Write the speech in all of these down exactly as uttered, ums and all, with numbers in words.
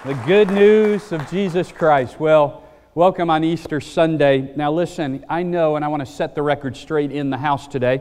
The good news of Jesus Christ. Well, welcome on Easter Sunday. Now listen, I know, and I want to set the record straight in the house today.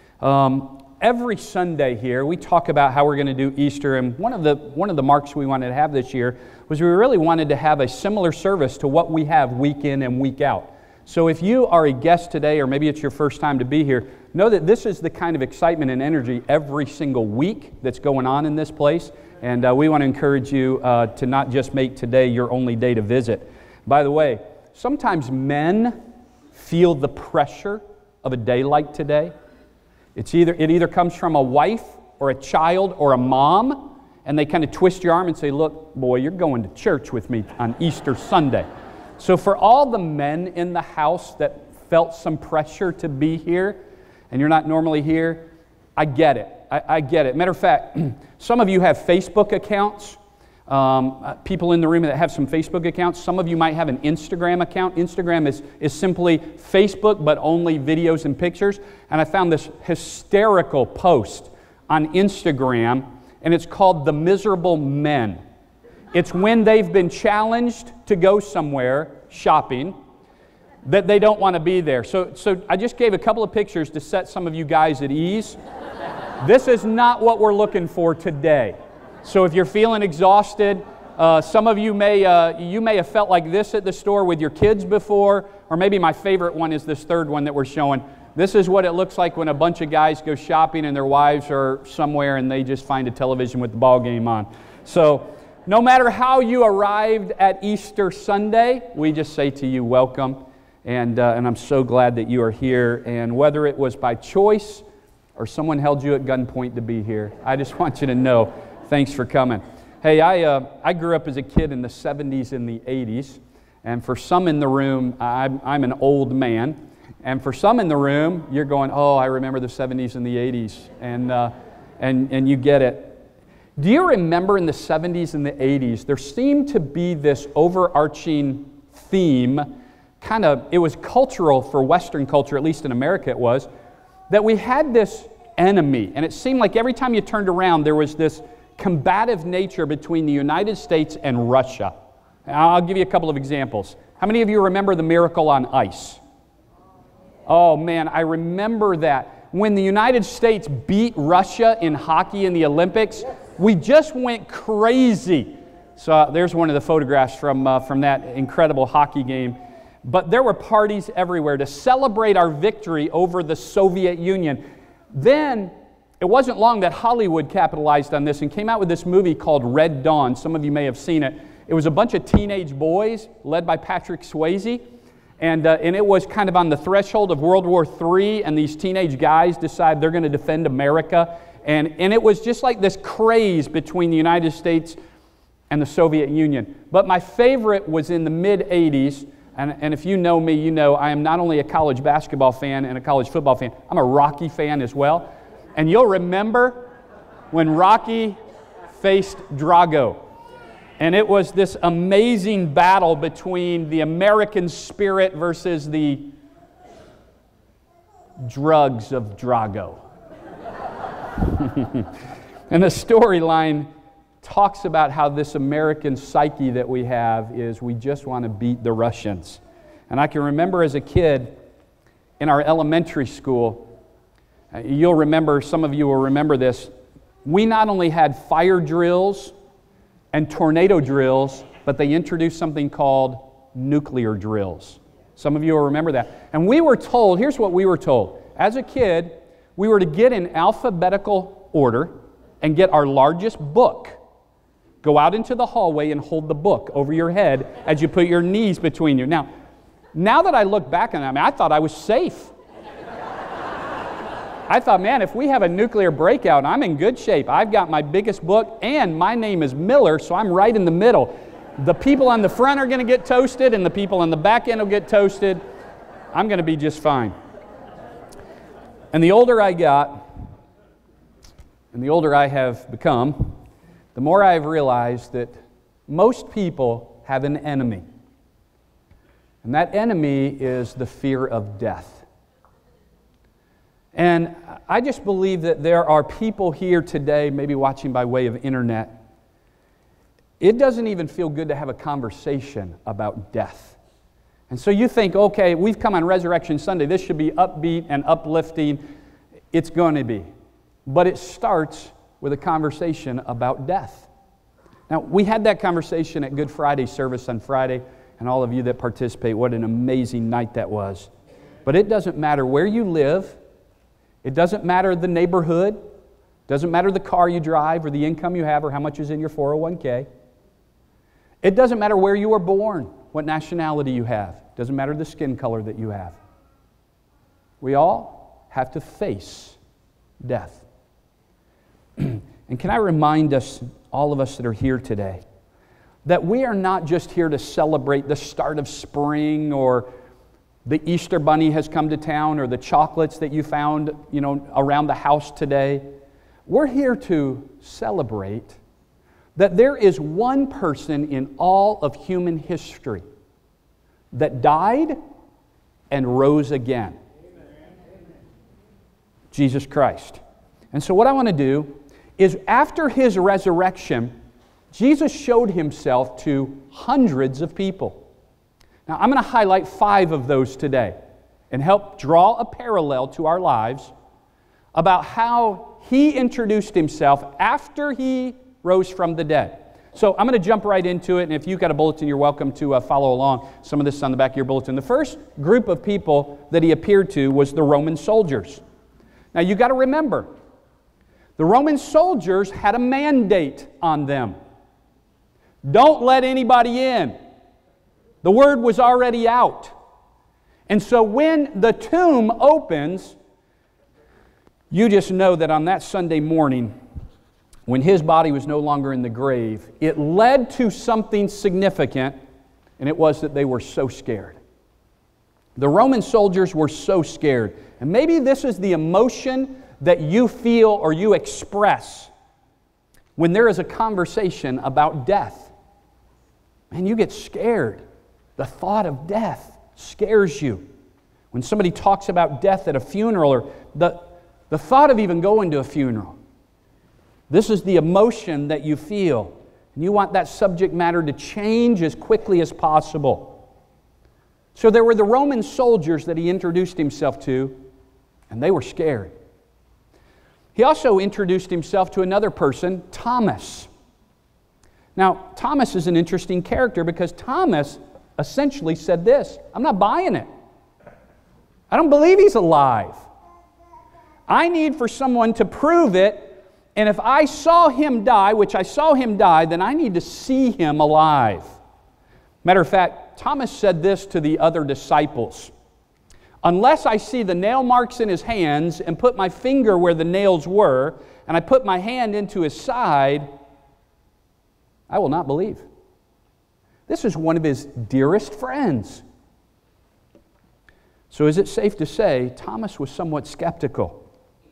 Um, every Sunday here, we talk about how we're going to do Easter, and one of the one of the marks we wanted to have this year was we really wanted to have a similar service to what we have week in and week out. So if you are a guest today, or maybe it's your first time to be here, know that this is the kind of excitement and energy every single week that's going on in this place. And uh, we want to encourage you uh, to not just make today your only day to visit. By the way, sometimes men feel the pressure of a day like today. It's either it either comes from a wife or a child or a mom, and they kind of twist your arm and say, "Look, boy, you're going to church with me on Easter Sunday." So for all the men in the house that felt some pressure to be here, and you're not normally here, I get it. I, I get it. Matter of fact, some of you have Facebook accounts. Um, uh, people in the room that have some Facebook accounts. Some of you might have an Instagram account. Instagram is, is simply Facebook, but only videos and pictures. And I found this hysterical post on Instagram, and it's called The Miserable Men. It's when they've been challenged to go somewhere shopping that they don't want to be there. So, so I just gave a couple of pictures to set some of you guys at ease. This is not what we're looking for today. So if you're feeling exhausted, uh, some of you may uh, you may have felt like this at the store with your kids before, or maybe my favorite one is this third one that we're showing. This is what it looks like when a bunch of guys go shopping and their wives are somewhere and they just find a television with the ball game on. So no matter how you arrived at Easter Sunday, we just say to you, welcome. And, uh, and I'm so glad that you are here. And whether it was by choice or someone held you at gunpoint to be here, I just want you to know, thanks for coming. Hey, I, uh, I grew up as a kid in the seventies and the eighties. And for some in the room, I'm, I'm an old man. And for some in the room, you're going, oh, I remember the seventies and the eighties. And, uh, and, and you get it. Do you remember in the seventies and the eighties, there seemed to be this overarching theme, kind of, it was cultural for Western culture, at least in America it was, that we had this enemy, and it seemed like every time you turned around there was this combative nature between the United States and Russia. I'll give you a couple of examples. How many of you remember the Miracle on Ice? Oh man, I remember that. When the United States beat Russia in hockey in the Olympics, we just went crazy. So uh, there's one of the photographs from, uh, from that incredible hockey game. But there were parties everywhere to celebrate our victory over the Soviet Union. Then, it wasn't long that Hollywood capitalized on this and came out with this movie called Red Dawn. Some of you may have seen it. It was a bunch of teenage boys led by Patrick Swayze. And, uh, and it was kind of on the threshold of World War Three, and these teenage guys decide they're going to defend America. And, and it was just like this craze between the United States and the Soviet Union. But my favorite was in the mid eighties. And, and if you know me, you know I am not only a college basketball fan and a college football fan, I'm a Rocky fan as well. And you'll remember when Rocky faced Drago. And it was this amazing battle between the American spirit versus the drugs of Drago. And the storyline talks about how this American psyche that we have is we just want to beat the Russians. And I can remember as a kid in our elementary school, uh, you'll remember, some of you will remember this, we not only had fire drills and tornado drills, but they introduced something called nuclear drills. Some of you will remember that. And we were told, here's what we were told. As a kid, we were to get in alphabetical order and get our largest book. Go out into the hallway and hold the book over your head as you put your knees between you. Now, now that I look back on that, I mean, I thought I was safe. I thought, man, if we have a nuclear breakout, I'm in good shape. I've got my biggest book, and my name is Miller, so I'm right in the middle. The people on the front are going to get toasted, and the people on the back end will get toasted. I'm going to be just fine. And the older I got, and the older I have become, the more I've realized that most people have an enemy. And that enemy is the fear of death. And I just believe that there are people here today, maybe watching by way of internet, it doesn't even feel good to have a conversation about death. And so you think, okay, we've come on Resurrection Sunday. This should be upbeat and uplifting. It's going to be. But it starts with a conversation about death. Now, we had that conversation at Good Friday service on Friday, and all of you that participate, what an amazing night that was. But it doesn't matter where you live. It doesn't matter the neighborhood. It doesn't matter the car you drive or the income you have or how much is in your four oh one k. It doesn't matter where you were born, what nationality you have. It doesn't matter the skin color that you have. We all have to face death. And can I remind us, all of us that are here today, that we are not just here to celebrate the start of spring or the Easter bunny has come to town or the chocolates that you found, you know, around the house today. We're here to celebrate that there is one person in all of human history that died and rose again. Jesus Christ. And so what I want to do is after His resurrection, Jesus showed Himself to hundreds of people. Now I'm going to highlight five of those today and help draw a parallel to our lives about how He introduced Himself after He rose from the dead. So I'm going to jump right into it, and if you've got a bulletin, you're welcome to uh, follow along. Some of this is on the back of your bulletin. The first group of people that He appeared to was the Roman soldiers. Now you've got to remember, the Roman soldiers had a mandate on them. Don't let anybody in. The word was already out. And so when the tomb opens, you just know that on that Sunday morning, when His body was no longer in the grave, it led to something significant, and it was that they were so scared. The Roman soldiers were so scared. And maybe this is the emotion that you feel or you express when there is a conversation about death. Man, you get scared. The thought of death scares you. When somebody talks about death at a funeral, or the, the thought of even going to a funeral, this is the emotion that you feel. And you want that subject matter to change as quickly as possible. So there were the Roman soldiers that He introduced Himself to, and they were scared. He also introduced Himself to another person, Thomas. Now, Thomas is an interesting character because Thomas essentially said this: I'm not buying it. I don't believe He's alive. I need for someone to prove it, and if I saw Him die, which I saw Him die, then I need to see Him alive. Matter of fact, Thomas said this to the other disciples: unless I see the nail marks in His hands and put my finger where the nails were, and I put my hand into His side, I will not believe. This is one of His dearest friends. So is it safe to say Thomas was somewhat skeptical?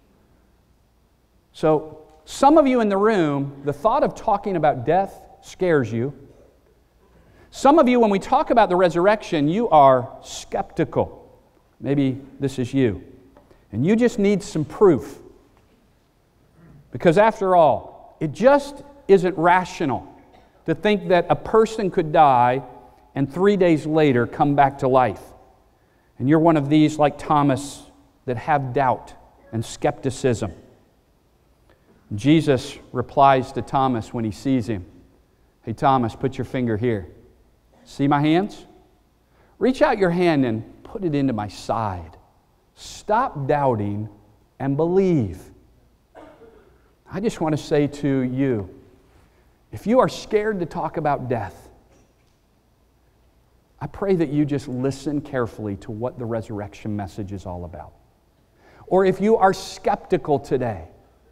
So some of you in the room, the thought of talking about death scares you. Some of you, when we talk about the resurrection, you are skeptical. Maybe this is you. And you just need some proof. Because after all, it just isn't rational to think that a person could die and three days later come back to life. And you're one of these, like Thomas, that have doubt and skepticism. Jesus replies to Thomas when He sees him, "Hey Thomas, put your finger here. See my hands? Reach out your hand and put it into my side. Stop doubting and believe." I just want to say to you, if you are scared to talk about death, I pray that you just listen carefully to what the resurrection message is all about. Or if you are skeptical today,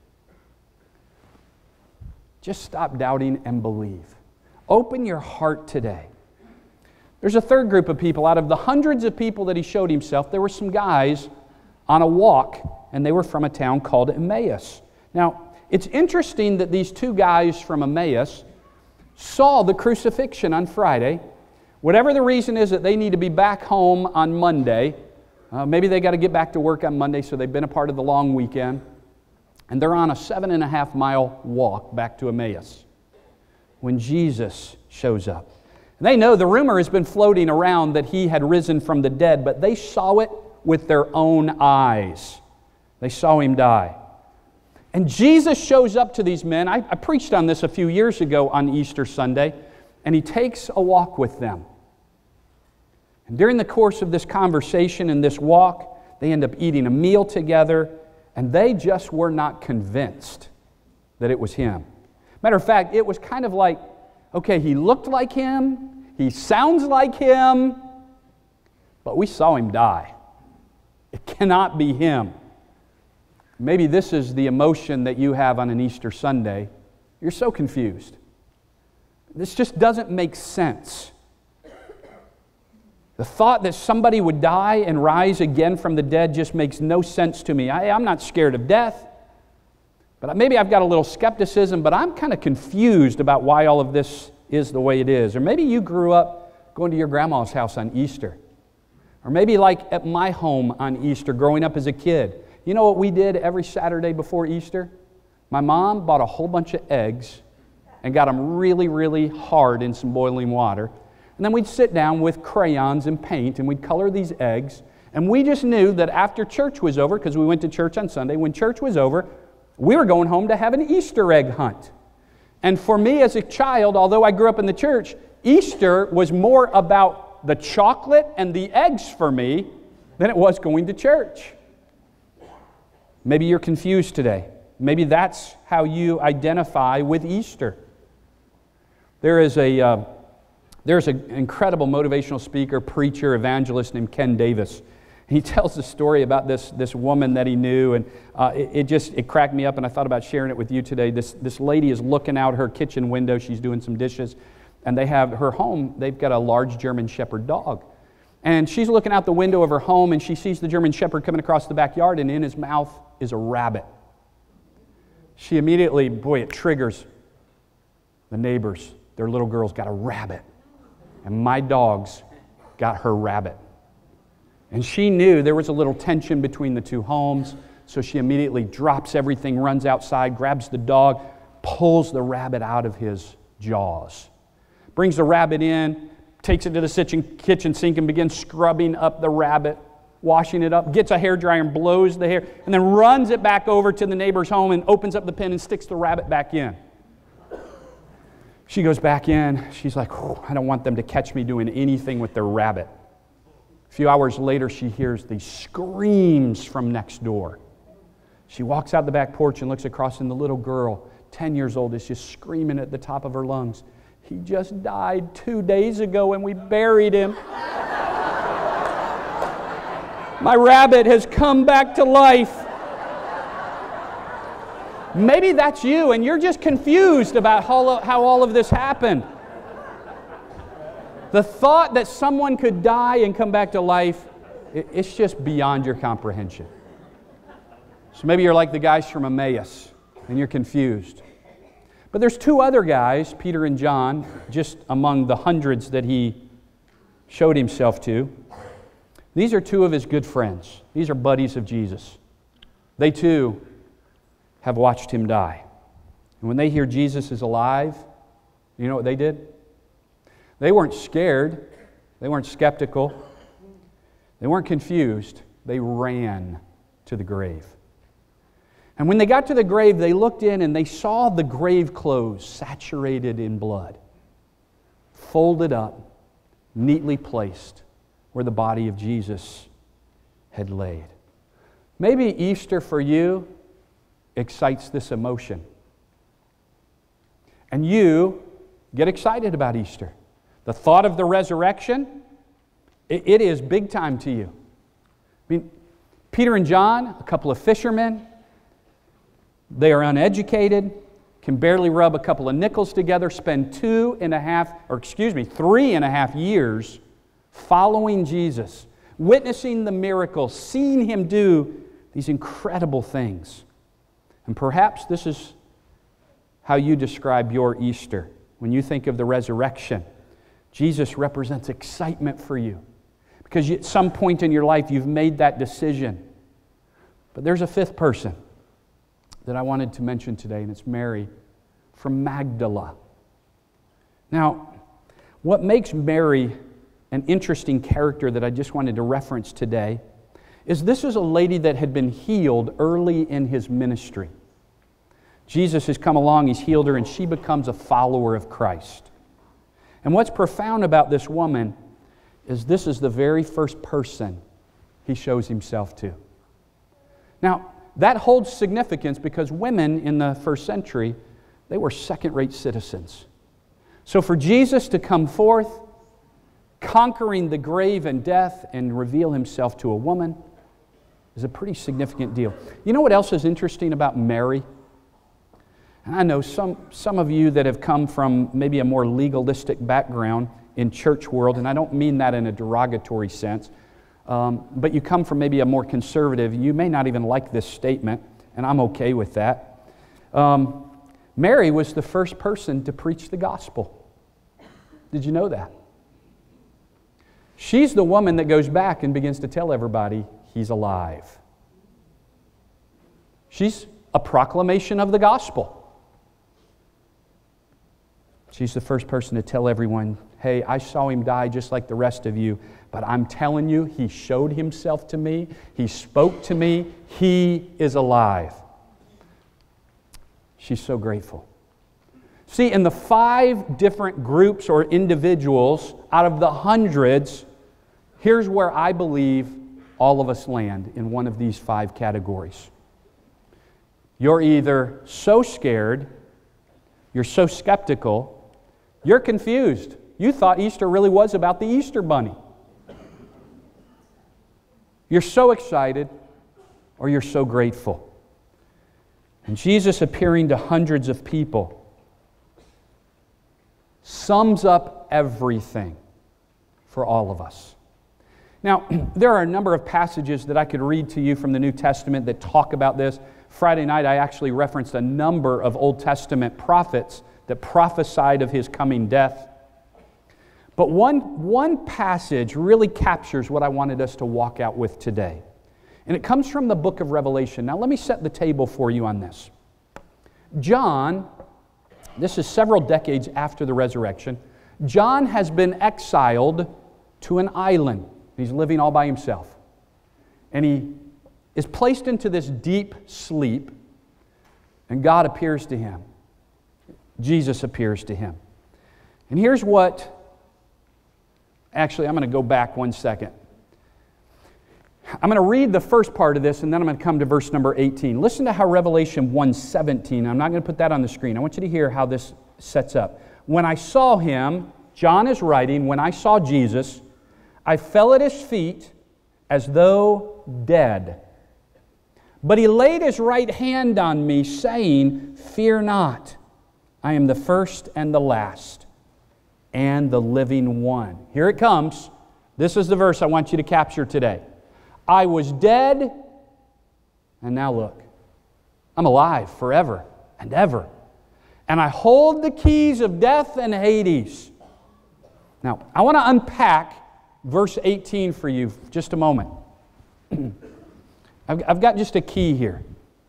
just stop doubting and believe. Open your heart today. There's a third group of people. Out of the hundreds of people that He showed Himself, there were some guys on a walk, and they were from a town called Emmaus. Now, it's interesting that these two guys from Emmaus saw the crucifixion on Friday. Whatever the reason is that they need to be back home on Monday. Uh, maybe they got to get back to work on Monday, so they've been a part of the long weekend. And they're on a seven and a half mile walk back to Emmaus. when Jesus shows up. And they know the rumor has been floating around that he had risen from the dead, but they saw it with their own eyes. They saw him die. And Jesus shows up to these men. I, I preached on this a few years ago on Easter Sunday, and he takes a walk with them. And during the course of this conversation and this walk, they end up eating a meal together, and they just were not convinced that it was him. Matter of fact, it was kind of like, okay, he looked like him, he sounds like him, but we saw him die. It cannot be him. Maybe this is the emotion that you have on an Easter Sunday. You're so confused. This just doesn't make sense. The thought that somebody would die and rise again from the dead just makes no sense to me. I, I'm not scared of death, but maybe I've got a little skepticism, but I'm kind of confused about why all of this is the way it is. Or maybe you grew up going to your grandma's house on Easter. Or maybe like at my home on Easter growing up as a kid. You know what we did every Saturday before Easter? My mom bought a whole bunch of eggs and got them really, really hard in some boiling water. And then we'd sit down with crayons and paint and we'd color these eggs. And we just knew that after church was over, because we went to church on Sunday, when church was over, we were going home to have an Easter egg hunt. And for me as a child, although I grew up in the church, Easter was more about the chocolate and the eggs for me than it was going to church. Maybe you're confused today. Maybe that's how you identify with Easter. There is a uh, there's an incredible motivational speaker, preacher, evangelist named Ken Davis. He tells a story about this, this woman that he knew, and uh, it, it just it cracked me up, and I thought about sharing it with you today. This, this lady is looking out her kitchen window. She's doing some dishes, and they have her home. They've got a large German Shepherd dog. And she's looking out the window of her home, and she sees the German Shepherd coming across the backyard, and in his mouth is a rabbit. She immediately, boy, it triggers the neighbors. Their little girl's got a rabbit, and my dog's got her rabbit. And she knew there was a little tension between the two homes, so she immediately drops everything, runs outside, grabs the dog, pulls the rabbit out of his jaws, brings the rabbit in, takes it to the kitchen sink and begins scrubbing up the rabbit, washing it up, gets a hairdryer and blows the hair, and then runs it back over to the neighbor's home and opens up the pen and sticks the rabbit back in. She goes back in. She's like, oh, I don't want them to catch me doing anything with their rabbit. A few hours later, she hears these screams from next door. She walks out the back porch and looks across, and the little girl, ten years old, is just screaming at the top of her lungs. He just died two days ago and we buried him. My rabbit has come back to life. Maybe that's you and you're just confused about how, how all of this happened. The thought that someone could die and come back to life, it, it's just beyond your comprehension. So maybe you're like the guys from Emmaus and you're confused. But there's two other guys, Peter and John, just among the hundreds that he showed himself to. These are two of his good friends. These are buddies of Jesus. They too have watched him die. And when they hear Jesus is alive, you know what they did? They weren't scared. They weren't skeptical. They weren't confused. They ran to the grave. And when they got to the grave, they looked in and they saw the grave clothes saturated in blood, folded up, neatly placed where the body of Jesus had laid. Maybe Easter for you excites this emotion. And you get excited about Easter. The thought of the resurrection, it, it is big time to you. I mean, Peter and John, a couple of fishermen, they are uneducated, can barely rub a couple of nickels together, spend two and a half, or excuse me, three and a half years following Jesus, witnessing the miracles, seeing Him do these incredible things. And perhaps this is how you describe your Easter. When you think of the resurrection, Jesus represents excitement for you. Because at some point in your life you've made that decision. But there's a fifth person that I wanted to mention today, and it's Mary from Magdala. Now, what makes Mary an interesting character that I just wanted to reference today is this is a lady that had been healed early in his ministry. Jesus has come along, he's healed her, and she becomes a follower of Christ. And what's profound about this woman is this is the very first person he shows himself to. Now, that holds significance because women in the first century, they were second-rate citizens. So for Jesus to come forth, conquering the grave and death and reveal himself to a woman is a pretty significant deal. You know what else is interesting about Mary? And I know some, some of you that have come from maybe a more legalistic background in church world, and I don't mean that in a derogatory sense, um, but you come from maybe a more conservative, you may not even like this statement, and I'm okay with that. Um, Mary was the first person to preach the gospel. Did you know that? She's the woman that goes back and begins to tell everybody he's alive. She's a proclamation of the gospel. She's the first person to tell everyone, hey, I saw him die just like the rest of you, but I'm telling you, he showed himself to me, he spoke to me, he is alive. She's so grateful. See, in the five different groups or individuals out of the hundreds, here's where I believe all of us land in one of these five categories. You're either so scared, you're so skeptical, you're confused. You thought Easter really was about the Easter bunny. You're so excited, or you're so grateful. And Jesus appearing to hundreds of people sums up everything for all of us. Now, there are a number of passages that I could read to you from the New Testament that talk about this. Friday night, I actually referenced a number of Old Testament prophets that prophesied of his coming death. But one, one passage really captures what I wanted us to walk out with today. And it comes from the book of Revelation. Now, let me set the table for you on this. John, this is several decades after the resurrection, John has been exiled to an island. He's living all by himself. And he is placed into this deep sleep, and God appears to him. Jesus appears to him. And here's what, actually, I'm going to go back one second. I'm going to read the first part of this, and then I'm going to come to verse number eighteen. Listen to how Revelation one seventeen, I'm not going to put that on the screen. I want you to hear how this sets up. When I saw him, John is writing, when I saw Jesus, I fell at his feet as though dead. But he laid his right hand on me, saying, fear not, I am the first and the last, and the living one. Here it comes. This is the verse I want you to capture today. I was dead, and now look, I'm alive forever and ever. And I hold the keys of death and Hades. Now, I want to unpack verse eighteen for you for just a moment. I've, I've got just a key here.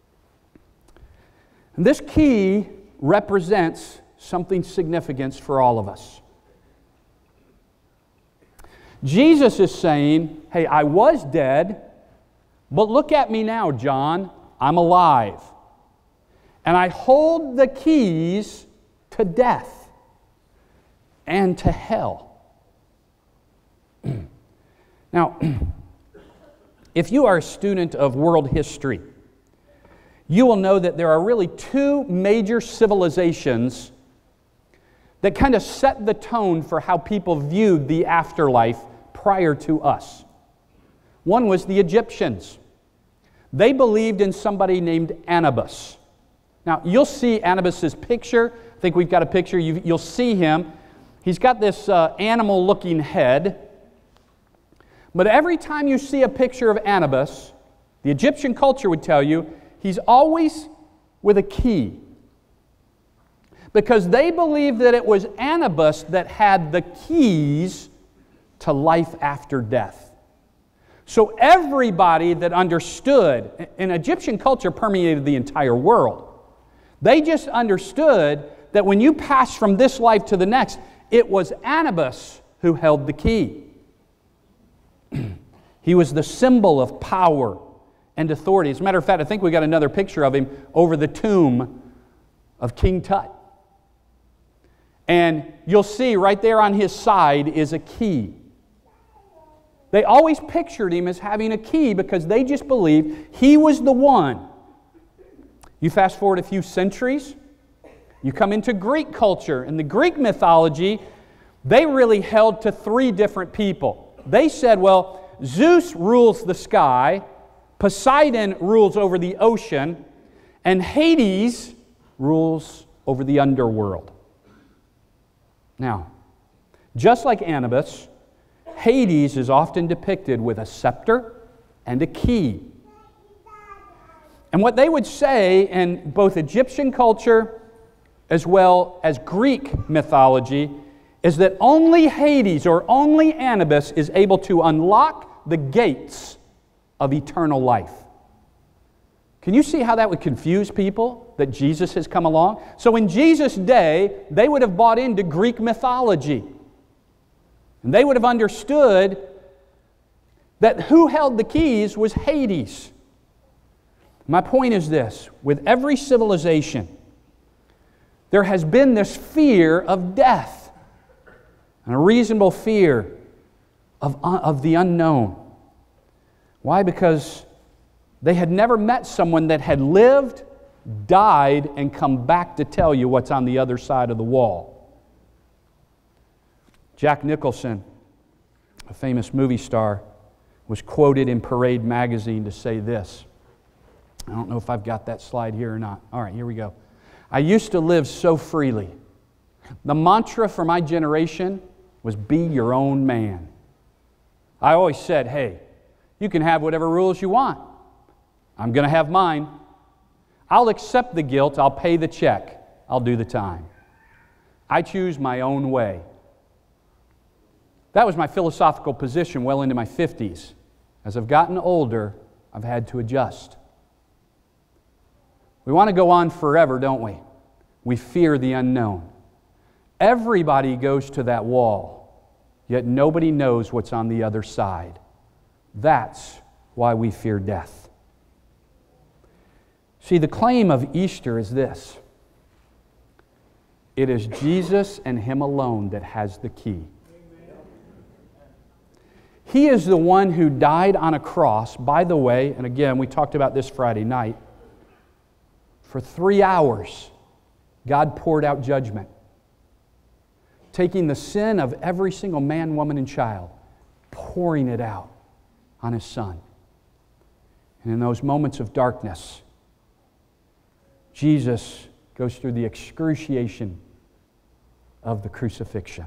And this key represents something significant for all of us. Jesus is saying, hey, I was dead, but look at me now, John. I'm alive. And I hold the keys to death and to hell. Now, if you are a student of world history, you will know that there are really two major civilizations that kind of set the tone for how people viewed the afterlife prior to us. One was the Egyptians. They believed in somebody named Anubis. Now, you'll see Anubis' picture. I think we've got a picture. You, you'll see him. He's got this uh, animal-looking head. But every time you see a picture of Anubis, the Egyptian culture would tell you, he's always with a key. Because they believed that it was Anubis that had the keys to life after death. So everybody that understood, and Egyptian culture permeated the entire world, they just understood that when you pass from this life to the next, it was Anubis who held the key. He was the symbol of power and authority. As a matter of fact, I think we got another picture of him over the tomb of King Tut. And you'll see right there on his side is a key. They always pictured him as having a key because they just believed he was the one. You fast forward a few centuries, you come into Greek culture. In the Greek mythology, they really held to three different people. They said, well, Zeus rules the sky, Poseidon rules over the ocean, and Hades rules over the underworld. Now, just like Anubis, Hades is often depicted with a scepter and a key. And what they would say in both Egyptian culture as well as Greek mythology is that only Hades or only Anubis is able to unlock the gates of eternal life. Can you see how that would confuse people, that Jesus has come along? So in Jesus' day, they would have bought into Greek mythology. And they would have understood that who held the keys was Hades. My point is this: with every civilization, there has been this fear of death, and a reasonable fear of, of the unknown. Why? Because they had never met someone that had lived, died, and come back to tell you what's on the other side of the wall. Jack Nicholson, a famous movie star, was quoted in Parade magazine to say this. I don't know if I've got that slide here or not. All right, here we go. I used to live so freely. The mantra for my generation was be your own man. I always said, hey, you can have whatever rules you want. I'm going to have mine. I'll accept the guilt. I'll pay the check. I'll do the time. I choose my own way. That was my philosophical position well into my fifties. As I've gotten older, I've had to adjust. We want to go on forever, don't we? We fear the unknown. Everybody goes to that wall, yet nobody knows what's on the other side. That's why we fear death. See, the claim of Easter is this: it is Jesus and Him alone that has the key. He is the one who died on a cross, by the way, and again, we talked about this Friday night. For three hours, God poured out judgment, taking the sin of every single man, woman, and child, pouring it out on His Son. And in those moments of darkness, Jesus goes through the excruciation of the crucifixion.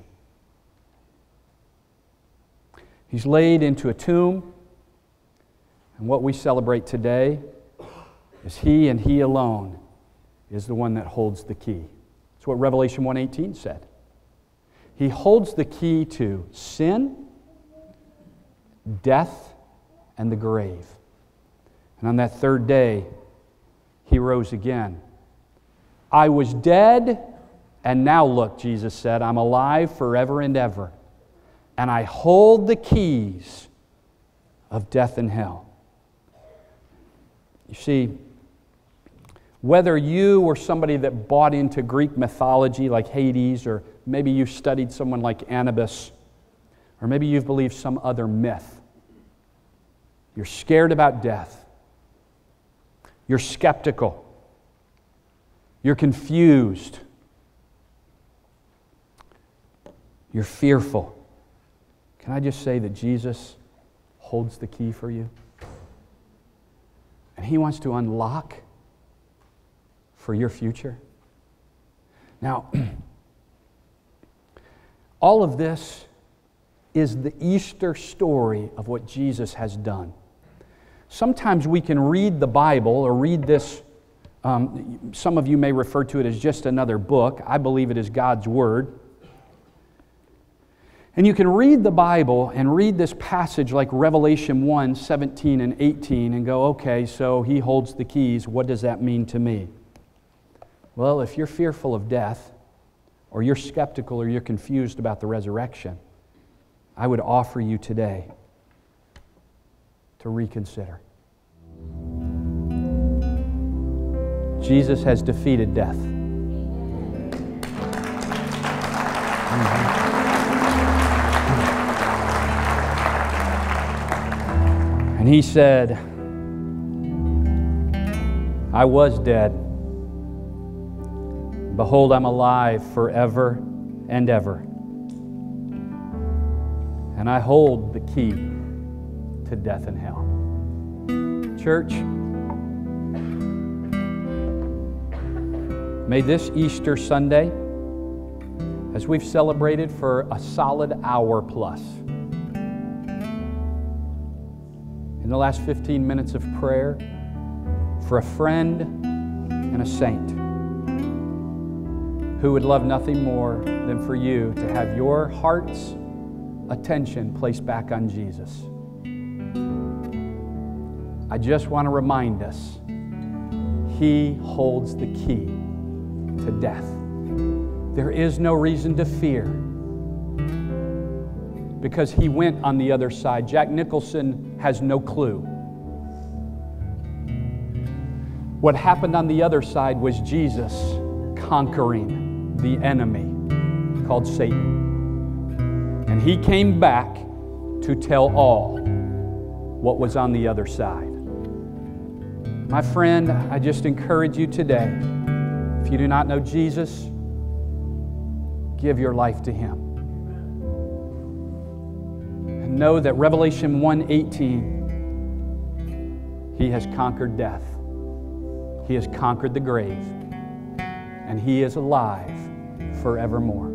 He's laid into a tomb, and what we celebrate today is He and He alone is the one that holds the key. That's what Revelation one eighteen said. He holds the key to sin, death, and the grave. And on that third day, He rose again. I was dead, and now look, Jesus said, I'm alive forever and ever. And I hold the keys of death and hell. You see, whether you were somebody that bought into Greek mythology like Hades, or maybe you studied someone like Anubis, or maybe you've believed some other myth, you're scared about death, you're skeptical, you're confused, you're fearful. Can I just say that Jesus holds the key for you? And He wants to unlock for your future. Now, all of this is the Easter story of what Jesus has done. Sometimes we can read the Bible or read this, um, some of you may refer to it as just another book. I believe it is God's Word. And you can read the Bible and read this passage like Revelation one, seventeen and eighteen and go, okay, so He holds the keys. What does that mean to me? Well, if you're fearful of death, or you're skeptical or you're confused about the resurrection, I would offer you today to reconsider. Jesus has defeated death. And He said, I was dead. Behold, I'm alive forever and ever. And I hold the key to death and hell. Church, may this Easter Sunday, as we've celebrated for a solid hour plus, in the last fifteen minutes of prayer, for a friend and a saint who would love nothing more than for you to have your heart's attention placed back on Jesus. I just want to remind us, He holds the key to death. There is no reason to fear, because He went on the other side. Jack Nicholson has no clue. What happened on the other side was Jesus conquering the enemy called Satan. And He came back to tell all what was on the other side. My friend, I just encourage you today, if you do not know Jesus, give your life to Him. And know that Revelation one eighteen, He has conquered death. He has conquered the grave. And He is alive forevermore.